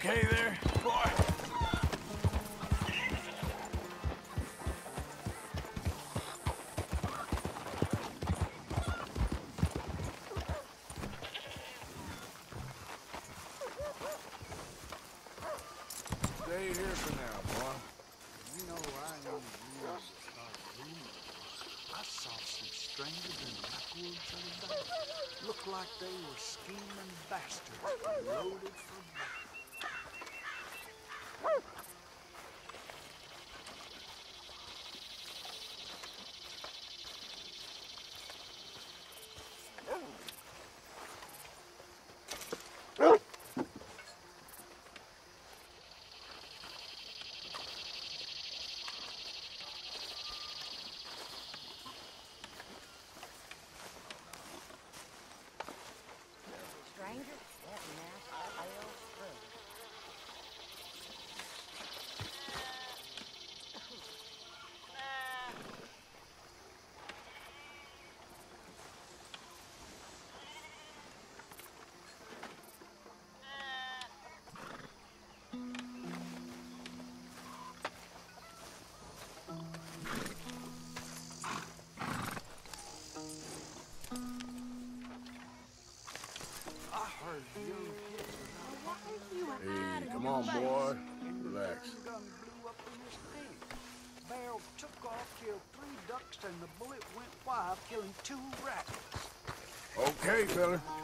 okay there, boy? Stay here for now, boy. You know, I ain't really start dreaming. I saw some strangers in the backwoods the other day. Looked like they were scheming bastards loaded for blood. Stranger, that nasty pale scrub. I heard young kids Hey, come on, boy. Relax. gun blew up in his head. Barrel took off, killed 3 ducks, and the bullet went wide, killing 2 rabbits. Okay, fella.